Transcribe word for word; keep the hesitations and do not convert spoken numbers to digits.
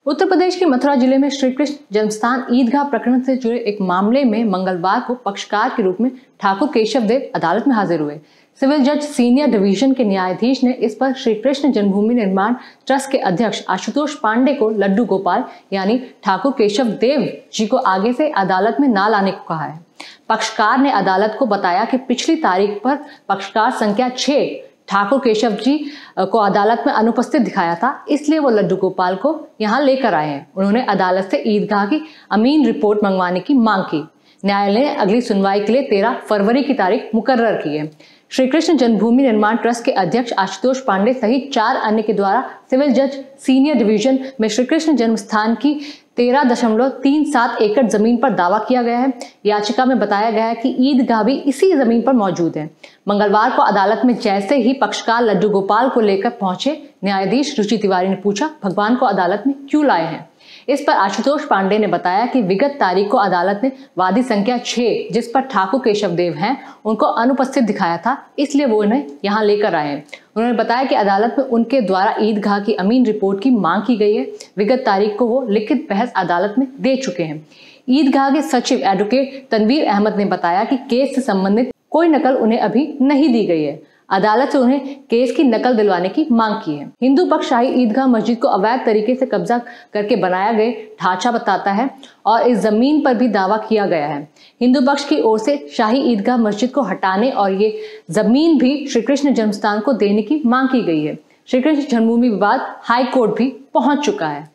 उत्तर प्रदेश के मथुरा जिले में श्री कृष्ण जन्मस्थान ईदगाह प्रकरण से जुड़े एक मामले में मंगलवार को पक्षकार के रूप में ठाकुर केशव देव अदालत में हाजिर हुए। सिविल जज सीनियर डिवीजन के न्यायाधीश ने इस पर श्री कृष्ण जन्मभूमि निर्माण ट्रस्ट के अध्यक्ष आशुतोष पांडे को लड्डू गोपाल यानी ठाकुर केशव देव जी को आगे से अदालत में न लाने को कहा है। पक्षकार ने अदालत को बताया कि पिछली तारीख पर पक्षकार संख्या छह ठाकुर केशव जी को अदालत में अनुपस्थित दिखाया था, इसलिए वो लड्डू गोपाल को यहां लेकर आए हैं। उन्होंने अदालत से ईदगाह की अमीन रिपोर्ट मंगवाने की मांग की। न्यायालय ने अगली सुनवाई के लिए तेरह फरवरी की तारीख मुकर्रर की है। श्री कृष्ण जन्मभूमि निर्माण ट्रस्ट के अध्यक्ष आशुतोष पांडे सहित चार अन्य के द्वारा सिविल जज सीनियर डिवीजन में श्री कृष्ण जन्म स्थान की तेरह दशमलव तीन सात एकड़ जमीन पर दावा किया गया है। याचिका में बताया गया है कि ईदगाह भी इसी जमीन पर मौजूद है। मंगलवार को अदालत में जैसे ही पक्षकार लड्डू गोपाल को लेकर पहुंचे, न्यायाधीश रुचि तिवारी ने पूछा, भगवान को अदालत में क्यों लाए हैं? इस पर आशुतोष पांडे ने बताया कि विगत तारीख को अदालत ने वादी संख्या छह, जिस पर ठाकुर केशव देव हैं, उनको अनुपस्थित दिखाया था, इसलिए वो उन्हें यहां लेकर आए हैं। उन्होंने बताया कि अदालत में उनके द्वारा ईदगाह की अमीन रिपोर्ट की मांग की गई है। विगत तारीख को वो लिखित बहस अदालत में दे चुके हैं। ईदगाह के सचिव एडवोकेट तनवीर अहमद ने बताया कि केस से संबंधित कोई नकल उन्हें अभी नहीं दी गई है। अदालत से उन्हें केस की नकल दिलवाने की मांग की है। हिंदू पक्ष शाही ईदगाह मस्जिद को अवैध तरीके से कब्जा करके बनाया गया ढांचा बताता है और इस जमीन पर भी दावा किया गया है। हिंदू पक्ष की ओर से शाही ईदगाह मस्जिद को हटाने और ये जमीन भी श्री कृष्ण जन्मस्थान को देने की मांग की गई है। श्री कृष्ण जन्मभूमि विवाद हाई कोर्ट भी पहुंच चुका है।